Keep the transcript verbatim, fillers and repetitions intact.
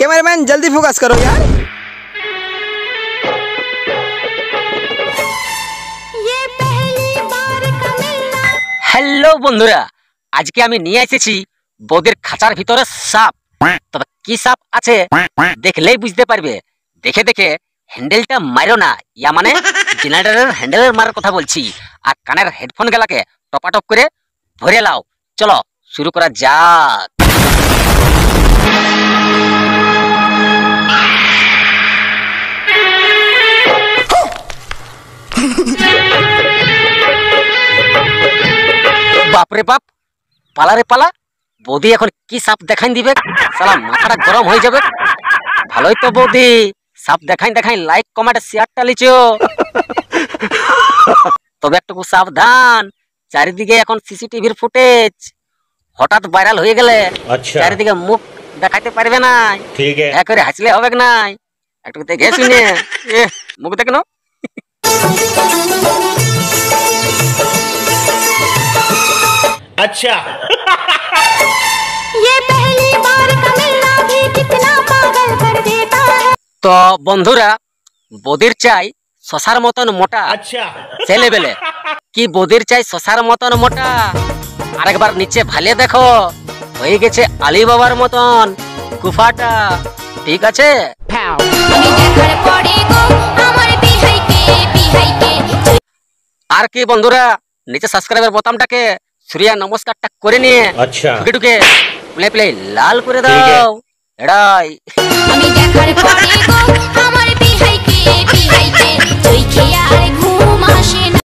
Cameraman जल्दी focus करो यार। ये पहली बार का मिलना। हेलो बंधुरा, आज के आमी निये एसेছি বৌদির খাঁচার ভিতরে সাপ। তবে কি সাপ আছে দেখলেই বুঝতে পারবে। দেখে দেখে হ্যান্ডেলটা মারো না, ইয়া মানে জেনারেটরের হ্যান্ডেলের মারার কথা বলছি। আর কানের হেডফোন গেলাকে টপাটপ করে ভরে লাও। চলো শুরু করা যাক। বাপরে বাপ, পালারে পালা। বৌদি এখন কি সাপ দেখাই দিবে, সালা মাথাটা গরম হয়ে যাবে। ভালোই তো বৌদি, সাপ দেখাই দেখাই লাইক কমেন্ট শেয়ারটা লিচো। তবে একটু সাবধান, চারিদিকে এখন সিসিটিভির ফুটেজ। হঠাৎ ভাইরাল হয়ে গেলে চারিদিকে মুখ দেখাইতে পারবে না। ঠিক আছে, এক করে হাসলে হবে না, একটু দেখে শুনে এ মুখ দেখনো। अच्छा ये पहली बार का मिलना भी कितना पागल कर देता है। তো বন্ধুরা, বৌদির চাই শশার মতন মোটা। अच्छा ছেলে বেলে কি বৌদির চাই শশার মতন মোটা। আরেকবার নিচে ভালে দেখো, হয়ে গেছে আলী বাবার মতন গুফাটা। ঠিক আছে, আমি দেখার পরে গো আমার বিহাইকে বিহাইকে। আর কি বন্ধুরা, নিচে সাবস্ক্রাইবের বোতামটাকে সূর্য নমস্কারটা করে নিয়ে अच्छा ঢুকে ঢুকে প্লে প্লে লাল করে দাও। এড়াই আমি দেখার পরে গো আমার বিহাইকে বিহাইকে তুই খেয়াল ঘুম আসে না।